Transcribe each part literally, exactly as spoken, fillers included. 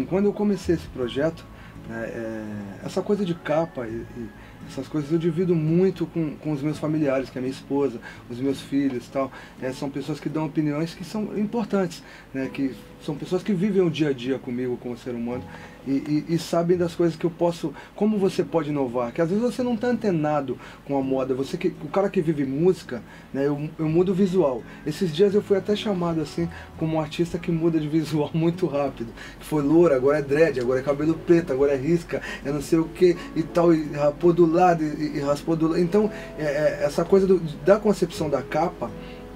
Quando eu comecei esse projeto, né, é, essa coisa de capa e, e essas coisas eu divido muito com, com os meus familiares, que é a minha esposa, os meus filhos e tal. É, são pessoas que dão opiniões que são importantes, né, que são pessoas que vivem o dia a dia comigo como ser humano e, e, e sabem das coisas que eu posso, como você pode inovar, que às vezes você não está antenado com a moda, você que, o cara que vive música, né, eu, eu mudo o visual. Esses dias eu fui até chamado assim como um artista que muda de visual muito rápido, que foi loura, agora é dread, agora é cabelo preto, agora é risca, é não sei o que e tal, e rapou do lado e, e raspou do lado. Então é, é, essa coisa do, da concepção da capa,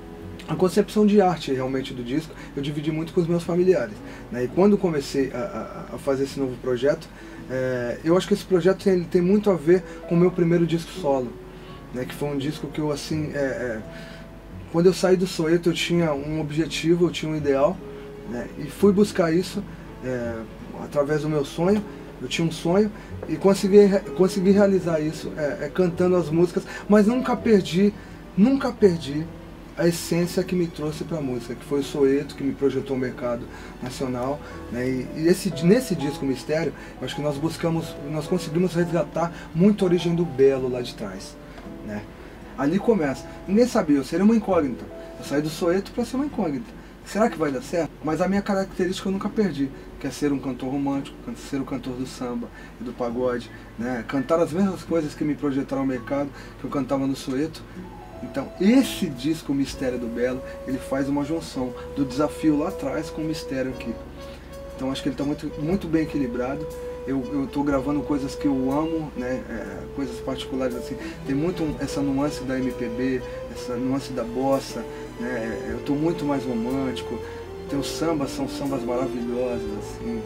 a concepção de arte realmente do disco, eu dividi muito com os meus familiares, né? E quando comecei a, a, a fazer esse novo projeto, é, eu acho que esse projeto tem, ele tem muito a ver com o meu primeiro disco solo, né? Que foi um disco que eu assim, é, é, quando eu saí do Soweto eu tinha um objetivo, eu tinha um ideal, né? E fui buscar isso é, através do meu sonho. Eu tinha um sonho e consegui, consegui realizar isso é, é, cantando as músicas, mas nunca perdi, nunca perdi a essência que me trouxe para a música, que foi o Soweto, que me projetou o mercado nacional, né? E, e esse, nesse disco Mistério, eu acho que nós buscamos, nós conseguimos resgatar muito a origem do belo lá de trás, né? Ali começa. Ninguém sabia, eu seria uma incógnita. Eu saí do Soweto para ser uma incógnita. Será que vai dar certo? Mas a minha característica eu nunca perdi, que é ser um cantor romântico, ser o cantor do samba e do pagode, né? Cantar as mesmas coisas que me projetaram ao mercado, que eu cantava no Soweto. Então, esse disco, o Mistério do Belo, ele faz uma junção do desafio lá atrás com o mistério aqui. Então, acho que ele está muito, muito bem equilibrado. Eu estou gravando coisas que eu amo, né, é, coisas particulares assim. Tem muito essa nuance da M P B, essa nuance da bossa, né, eu estou muito mais romântico. Tem os sambas, são sambas maravilhosos, assim.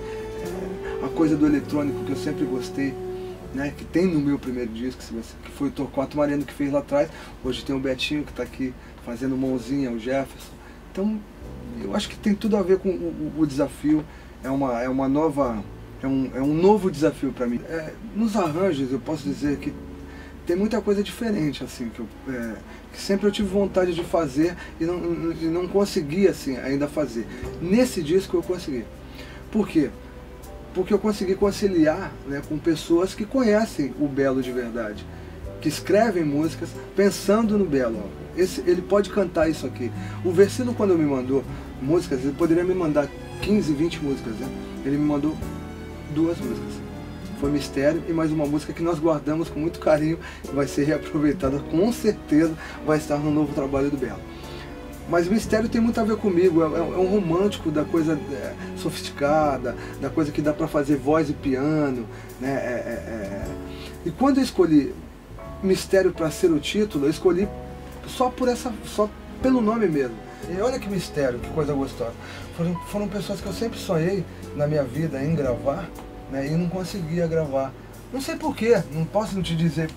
É, a coisa do eletrônico que eu sempre gostei, né, que tem no meu primeiro disco, que foi o Torquato Mariano que fez lá atrás. Hoje tem o Betinho que está aqui fazendo mãozinha, o Jefferson. Então, eu acho que tem tudo a ver com o, o, o desafio. É uma, é uma nova, é um, é um novo desafio para mim. É, nos arranjos, eu posso dizer que tem muita coisa diferente, assim, que, eu, é, que sempre eu tive vontade de fazer e não, e não consegui, assim, ainda fazer. Nesse disco eu consegui. Por quê? Porque eu consegui conciliar, né, com pessoas que conhecem o belo de verdade, que escrevem músicas pensando no belo. Esse, ele pode cantar isso aqui. O Versilo, quando me mandou músicas, ele poderia me mandar quinze, vinte músicas, né? Ele me mandou duas músicas. Foi Mistério e mais uma música que nós guardamos com muito carinho, vai ser reaproveitada, com certeza vai estar no novo trabalho do Belo. Mas o Mistério tem muito a ver comigo, é, é um romântico da coisa é, sofisticada, da coisa que dá para fazer voz e piano, né? É, é, é. E quando eu escolhi Mistério para ser o título, eu escolhi só, por essa, só pelo nome mesmo. E olha que mistério, que coisa gostosa. Foram, foram pessoas que eu sempre sonhei na minha vida em gravar, né? E não conseguia gravar. Não sei porquê, não posso te dizer.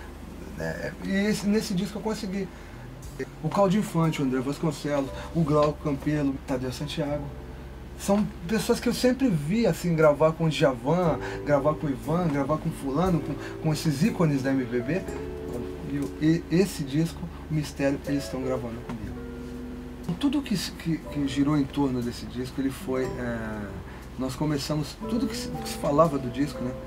Né? E esse, nesse disco eu consegui. O Claudio Infante, o André Vasconcelos, o Glauco Campelo, o Tadeu Santiago. São pessoas que eu sempre vi assim, gravar com o Djavan, gravar com o Ivan, gravar com fulano, com, com esses ícones da M P B. E, e esse disco, o Mistério, eles estão gravando comigo. Tudo que, que, que girou em torno desse disco, ele foi... É, nós começamos, tudo que se, que se falava do disco, né?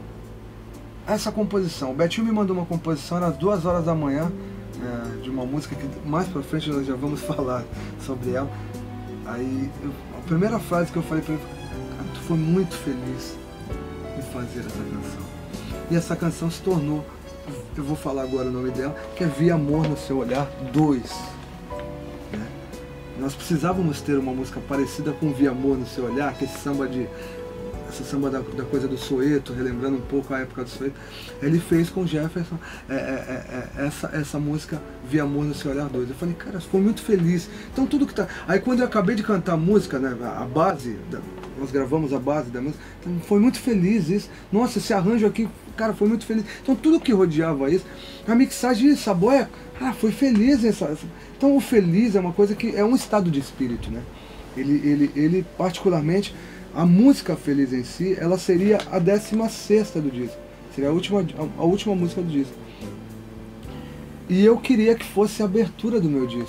Essa composição. O Betinho me mandou uma composição, era às duas horas da manhã, é, de uma música que mais pra frente nós já vamos falar sobre ela. Aí, eu, a primeira frase que eu falei pra ele foi: cara, tu foi muito feliz em fazer essa canção. E essa canção se tornou, eu vou falar agora o nome dela, que é Vi Amor no Seu Olhar dois. Né? Nós precisávamos ter uma música parecida com Vi Amor no Seu Olhar, que esse samba de... essa samba da, da coisa do Soweto, relembrando um pouco a época do Soweto. Ele fez com o Jefferson é, é, é, essa, essa música Vi Amor no Seu Olhar dois. Eu falei, cara, ficou muito feliz. Então tudo que tá... Aí quando eu acabei de cantar a música, né, a base, da... nós gravamos a base da música, então foi muito feliz isso. Nossa, esse arranjo aqui, cara, foi muito feliz. Então tudo que rodeava isso, a mixagem, essa boia, ah, foi feliz essa... Então o feliz é uma coisa que é um estado de espírito, né? Ele, ele, ele particularmente... A música Feliz em si, ela seria a décima sexta do disco. Seria a última, a, a última música do disco. E eu queria que fosse a abertura do meu disco.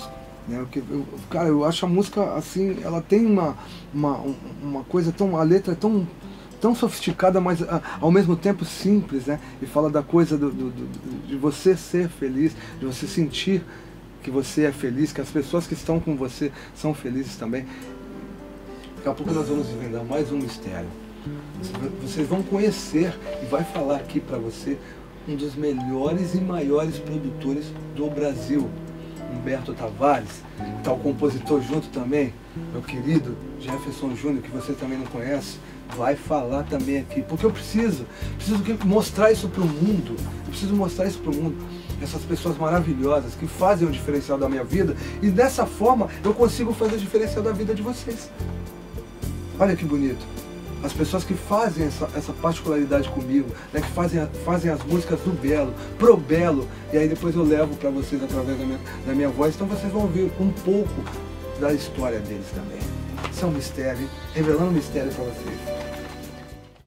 né? Porque eu, cara, eu acho a música assim, ela tem uma, uma, uma coisa tão, a letra é tão, tão sofisticada, mas a, ao mesmo tempo simples, né? E fala da coisa do, do, do, de você ser feliz, de você sentir que você é feliz, que as pessoas que estão com você são felizes também. Daqui a pouco nós vamos desvendar mais um mistério. Vocês vão conhecer e vai falar aqui para você um dos melhores e maiores produtores do Brasil, Humberto Tavares, está o compositor junto também, meu querido Jefferson Júnior, que você também não conhece, vai falar também aqui, porque eu preciso, preciso mostrar isso para o mundo, eu preciso mostrar isso para o mundo, essas pessoas maravilhosas que fazem o diferencial da minha vida, e dessa forma eu consigo fazer o diferencial da vida de vocês. Olha que bonito. As pessoas que fazem essa, essa particularidade comigo, né, que fazem, fazem as músicas do belo, pro belo, e aí depois eu levo para vocês através da minha, da minha voz, então vocês vão ver um pouco da história deles também. Isso é um mistério, hein? Revelando um mistério para vocês.